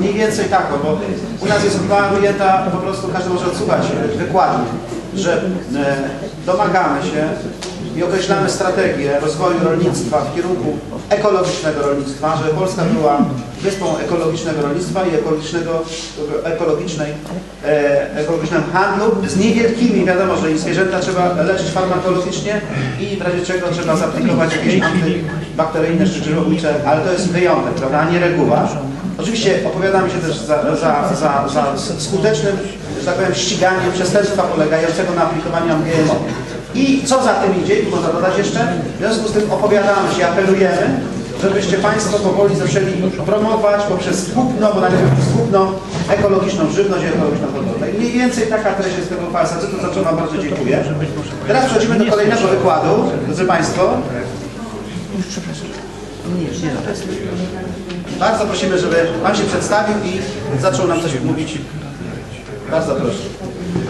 mniej więcej tak, bo u nas jest uchwała ujęta, po prostu każdy może odsłuchać wykładnie, że domagamy się i określamy strategię rozwoju rolnictwa w kierunku ekologicznego rolnictwa, żeby Polska była wyspą ekologicznego rolnictwa i ekologicznego handlu z niewielkimi, wiadomo, że i zwierzęta trzeba leczyć farmakologicznie i w razie czego trzeba zaaplikować jakieś antybakteryjne czy grzybobójcze, ale to jest wyjątek, prawda, a nie reguła. Oczywiście opowiadamy się też za skutecznym, że tak powiem, ściganiem przestępstwa polegającego na aplikowaniu GMO. I co za tym idzie, tu można dodać jeszcze, w związku z tym opowiadamy się, apelujemy, żebyście Państwo powoli zaczęli promować poprzez kupno, bo najpierw kupno, ekologiczną żywność i ekologiczną hodowlę. I mniej więcej taka treść jest tego farsacytu, za co Wam bardzo dziękuję. Teraz przechodzimy do kolejnego wykładu, drodzy Państwo. Bardzo prosimy, żeby Pan się przedstawił i zaczął nam coś mówić. Bardzo proszę.